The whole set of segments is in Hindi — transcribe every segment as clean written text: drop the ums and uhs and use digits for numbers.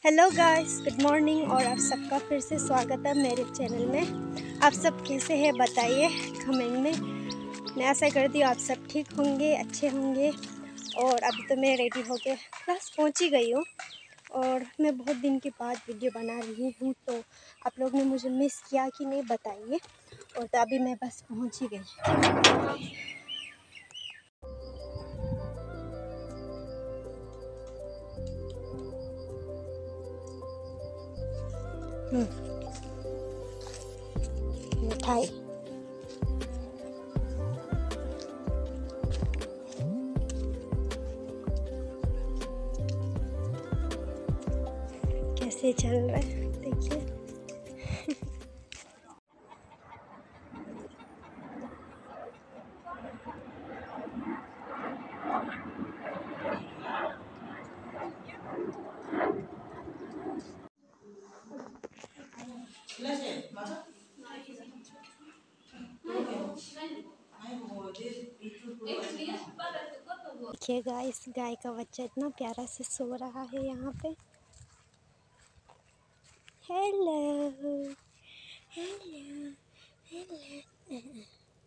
हेलो गाइस, गुड मॉर्निंग और आप सबका फिर से स्वागत है मेरे चैनल में। आप सब कैसे हैं बताइए कमेंट में। मैं आशा करती हूँ आप सब ठीक होंगे, अच्छे होंगे। और अभी तो मैं रेडी होके क्लास पहुँच ही गई हूँ और मैं बहुत दिन के बाद वीडियो बना रही हूँ, तो आप लोग ने मुझे मिस किया कि नहीं बताइए। और तो अभी मैं बस पहुँच ही गई। मिठाई कैसे चल रहा है देखिए। देखिए गाइस, गाय का बच्चा इतना प्यारा से सो रहा है यहाँ पे। Hello hello hello.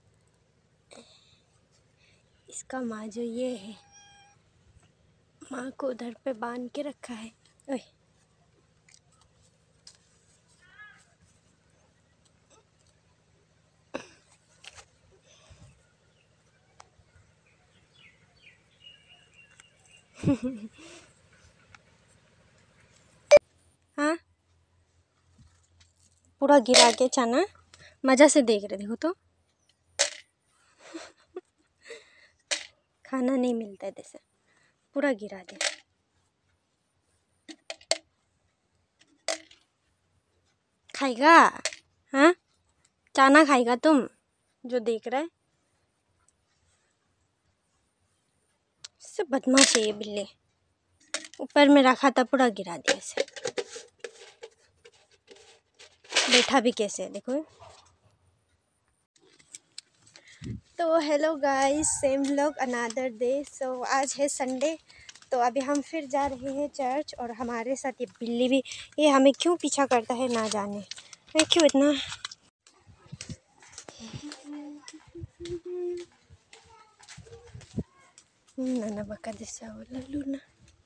इसका माँ जो ये है, माँ को उधर पे बांध के रखा है। ओए हाँ, पूरा गिरा के चना मज़ा से देख रहे देखो तो। खाना नहीं मिलता है जैसे, पूरा गिरा दे। खाएगा? हाँ, चना खाएगा तुम जो देख रहा है। सब बदमाश है ये बिल्ली। ऊपर में रखा था, पूरा गिरा दिया इसे। बैठा भी कैसे है देखो। तो hello guys, same vlog another day. So आज है संडे, तो अभी हम फिर जा रहे हैं चर्च। और हमारे साथ ये बिल्ली भी, ये हमें क्यों पीछा करता है ना जाने। मैं क्यों इतना। नाना बका दिशा वाला लूना।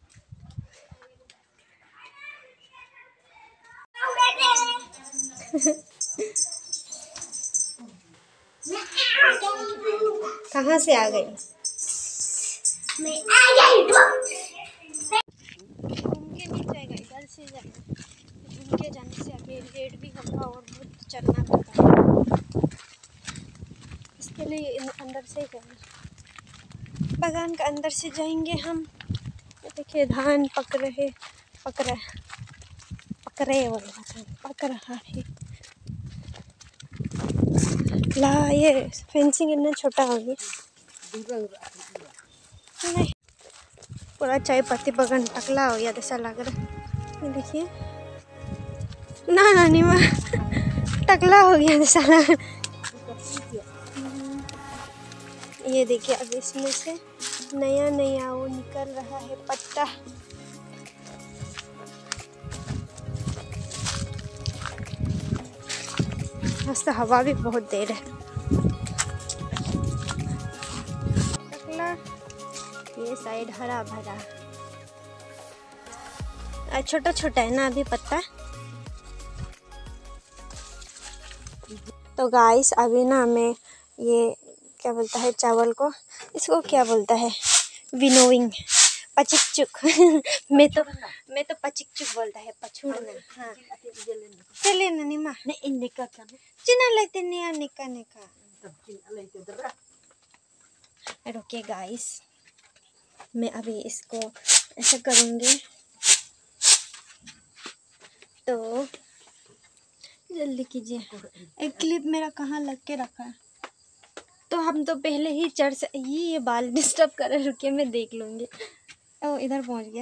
कहाँ से आ गई? मैं आ गई। घूम के नहीं जाएगा, इधर से जाएगा। घूम के जाने से अभी लेट भी होगा और बहुत चलना पड़ता है। इसके लिए अंदर से ही जाएंगे, बागान का अंदर से जाएंगे हम। देखिए धान पक रहे है। ला ये फेंसिंग इतना छोटा हो गया। नहीं, पूरा चाय पत्ती बगान टकला हो गया जैसा लग रहा है। ये देखिए ना नानी माँ, टकला हो गया जैसा लग रहा। ये देखिए अब इसमें से नया नया वो निकल रहा है पत्ता। मस्त हवा भी बहुत दे रहा है। टकला ये साइड हरा भरा, छोटा छोटा है ना अभी पत्ता। तो गाइस अभी ना मैं ये क्या बोलता है चावल को, इसको क्या बोलता है, विनोइंग, पचिकचुक। मैं तो पचिकचुक बोलता है, पछुड़ना। हाँ चले ना निमा नहीं निका चिना लेते निया निका निका। रुके गाइस, मैं अभी इसको ऐसा करूँगी तो जल्दी कीजिए। एक क्लिप मेरा कहाँ लग के रखा है, तो हम तो पहले ही चढ़ से ये बाल डिस्टर्ब कर रहे। रुके मैं देख लूँगी। ओ इधर पहुँच गया।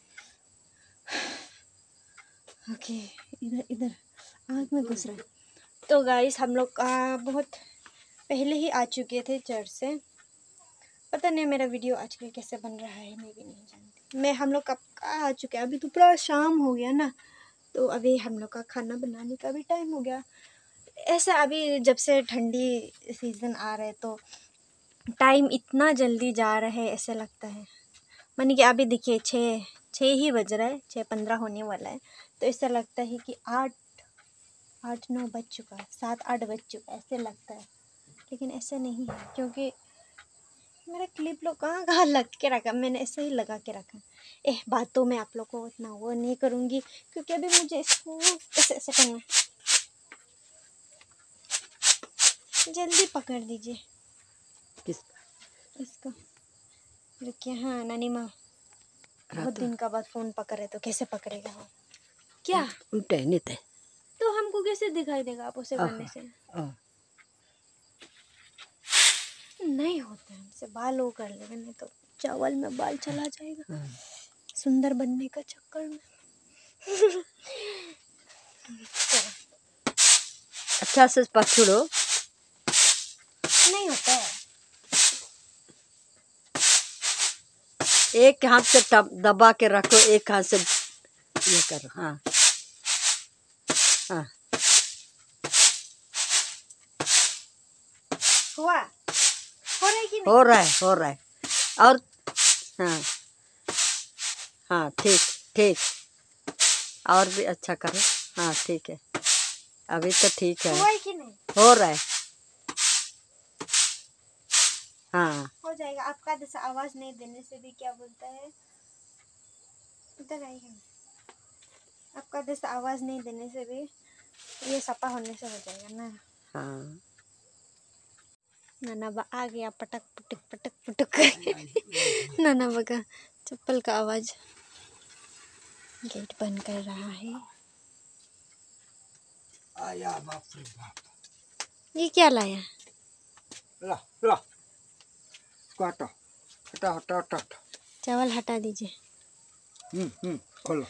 ओके इधर इधर आँख में घुस रहा है। तो गाइस हम लोग बहुत पहले ही आ चुके थे चर्च से, पता नहीं मेरा वीडियो आजकल कैसे बन रहा है, मैं भी नहीं जानती। हम लोग कब का आ चुके हैं, अभी तो पूरा शाम हो गया ना, तो अभी हम लोग का खाना बनाने का भी टाइम हो गया। ऐसा अभी जब से ठंडी सीज़न आ रहा है तो टाइम इतना जल्दी जा रहा है, ऐसा लगता है। मानी कि अभी देखिए 6 ही बज रहा है, 6:15 होने वाला है, तो ऐसा लगता है कि 8-9 बज चुका है, 7-8 बज चुका है, ऐसे लगता है। लेकिन ऐसा नहीं है, क्योंकि मेरा क्लिप लोग कहाँ कहाँ लग के रखा, मैंने ऐसे ही लगा के रखा। बातों में आप लोग को उतना वो नहीं करूँगी, क्योंकि अभी मुझे इसको ऐसे ऐसे करना है। जल्दी पकड़ दीजिए इसको। रुकिए, हाँ नानी माँ बहुत दिन का बाद फ़ोन पकड़े तो कैसे पकड़ेगा वो? क्या उल्टे नहीं थे तो हमको कैसे दिखाई देगा आप उसे करने से? नहीं होता है हमसे, बाल वो कर लेगा, नहीं तो चावल में बाल चला जाएगा सुंदर बनने का चक्कर में। अच्छा से पकड़ो। नहीं होता है। एक हाथ से दबा के रखो, एक हाथ से ये करो। हाँ हाँ हुआ? हो रहा है कि नहीं? हो रहा है, हो रहा है। और हाँ हाँ, ठीक ठीक। और भी अच्छा करो। हाँ ठीक है, अभी तो ठीक है। हुआ है कि नहीं? हो रहा है। हाँ हो जाएगा। आपका जैसा आवाज़ नहीं देने से भी क्या बोलता है, इधर आइए। आपका जैसा आवाज़ नहीं देने से भी ये सपा होने से हो जाएगा ना। हाँ। नाना बा आ गया, पटक पुटक पटक पुटक। नाना बा का चप्पल का आवाज़। गेट बंद कर रहा है। आया बाप रे बाप। ये क्या लाया? ला ला, इसको हटाओ, हटाओ हटाओ हटाओ। चावल हटा दीजिए। खोलो।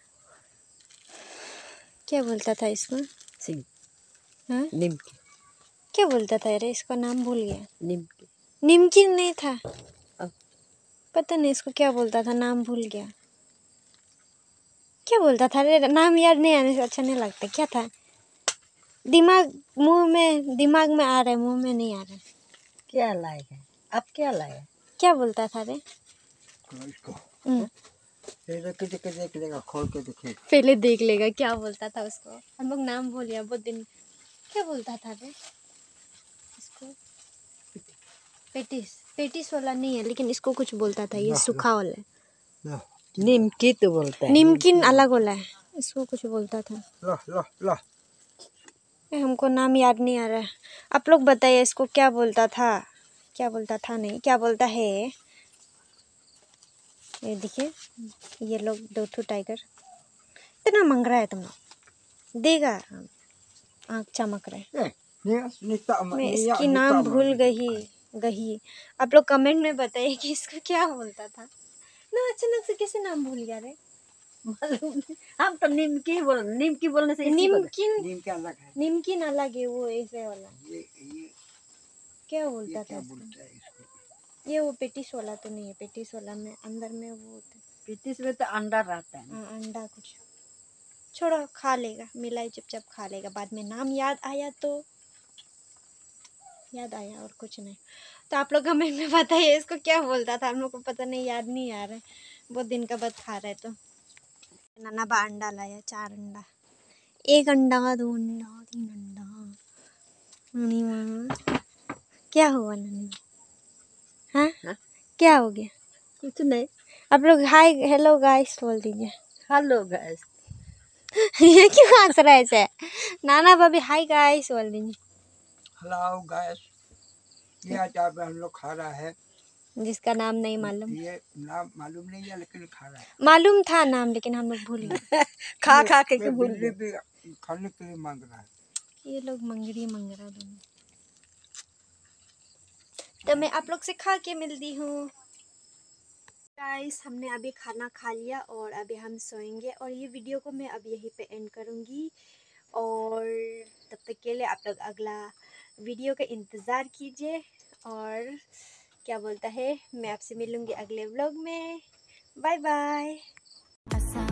क्या बोलता था इसको? सिंह। हाँ? निमकी। क्या बोलता था? अरे इसको नाम भूल गया। निमकी। निमकी नहीं था। अब पता नहीं इसको क्या बोलता था, नाम भूल गया। क्या बोलता था? अरे नाम याद नहीं आने से अच्छा नहीं लगता। क्या था? दिमाग में आ रहा है, मुंह में नहीं आ रहा है। क्या लाएगा? अब क्या लाया? क्या बोलता था रे? इसको हम्म, देख लेगा, खोल के देखे। पहले देख लेगा क्या बोलता था उसको। हम लोग नाम भूल गया बहुत दिन। क्या बोलता था रे इसको? पेटिस। पेटिस वाला नहीं है, लेकिन इसको कुछ बोलता था, ये सूखा वाला है। ला निमकी तो बोलता है। निमकिन अलग वाला है, इसको कुछ बोलता था। ला ला ला। हमको नाम याद नहीं आ रहा है। आप लोग बताइए इसको क्या बोलता था? क्या बोलता था नहीं, क्या बोलता है? ये देखिए, ये लोग 2 टाइगर। इतना मंग रहा है तुम लोग, देगा। आँख चमक रहा है। मैं इसकी नाम भूल गई। आप लोग कमेंट में बताइए कि इसको क्या बोलता था ना। अचानक से कैसे नाम भूल गया रे? मालूम नहीं। हम तो निमकी बोलने से इसी को निमकिन। नीम क्या अलग है? निमकिन अलग है, वो ऐसे वाला। ये क्या बोलता क्या था बोलता इसको? है इसको? ये वो पेटिस वाला तो नहीं है। पेटिस वाला में अंदर में वो होता है। पेटिस में तो अंडा रहता है। हाँ, अंडा कुछ। छोड़ो, खा लेगा, मिलाई चुपचाप खा लेगा। बाद में नाम याद आया तो याद आया, और कुछ नहीं। तो आप लोग कमेंट में बताइए इसको क्या बोलता था। हम लोग को पता नहीं, याद नहीं आ रहा है, बहुत दिन का बाद खा रहे। तो नाना बा अंडा लाया, 4 अंडा। 1 अंडा, 2 अंडा, 3 अंडा। नानी माँ, क्या हुआ नानी माँ? हाँ? हाँ? क्या हो गया? कुछ नहीं। आप लोग हाय हेलो गाइस बोल दीजिए। Hello guys. ये क्यों हंस रहा है ऐसे? नाना भाभी हाय गाइस बोल दीजिए। Hello guys. ये अचार हम लोग खा रहा है। जिसका नाम नहीं मालूम। ये नाम मालूम नहीं है, लेकिन खा रहा है। मालूम था नाम, लेकिन हम लोग भूल गए। खा खा के ये भूल बिल्ली गए। भी खाने के लिए मांग रहा है। ये लोग मंगरा दोनों। तो मैं आप लोग से खा के मिलती हूँ। गाइस, हमने अभी खाना खा लिया और अभी हम सोएंगे, और ये वीडियो को मैं अब यहीं पे एंड करूँगी। और तब तक के लिए आप लोग अगला वीडियो का इंतज़ार कीजिए। और क्या बोलता है। मैं आपसे मिलूँगी अगले व्लॉग में। Bye bye.